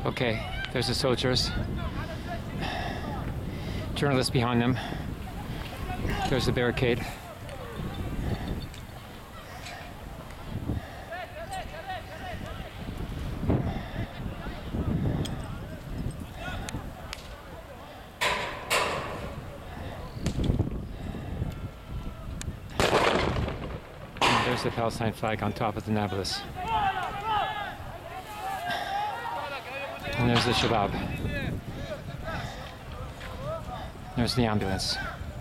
Okay, there's the soldiers. Journalists behind them. There's the barricade. And there's the Palestine flag on top of the Nablus. And there's the Shabab. There's the ambulance.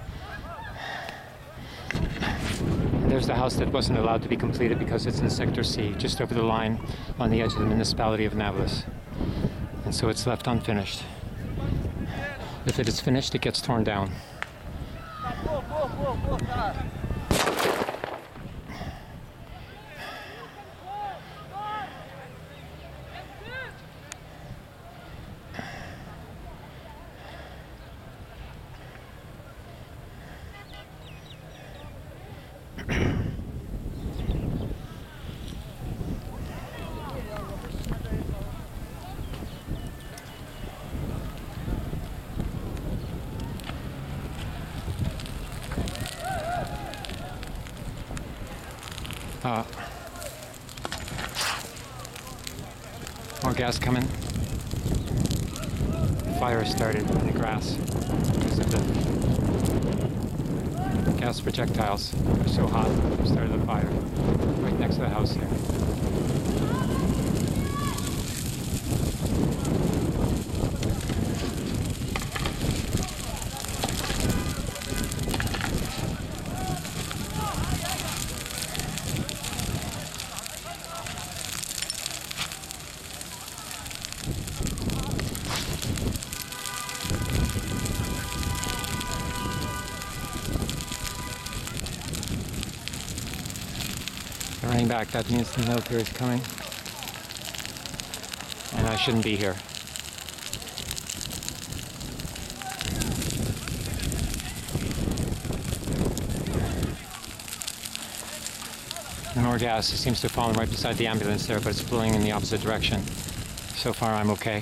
And there's the house that wasn't allowed to be completed because it's in Sector C, just over the line on the edge of the municipality of Nablus. And so it's left unfinished. If it is finished, it gets torn down. More gas coming. Fire started in the grass because of the gas projectiles. They're so hot, they started the fire right next to the house here. They're running back. That means the military is coming. And I shouldn't be here. And more gas. It seems to have fallen right beside the ambulance there, but it's blowing in the opposite direction. So far, I'm okay.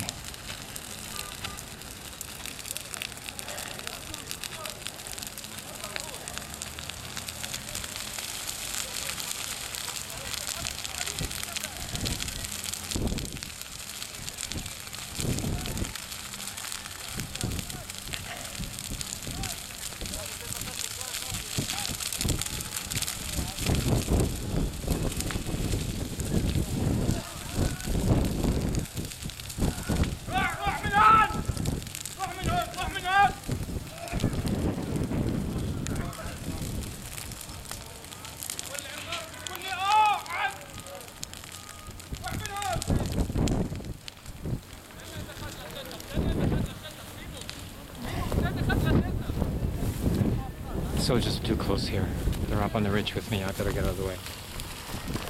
Soldiers are too close here. They're up on the ridge with me. I better get out of the way.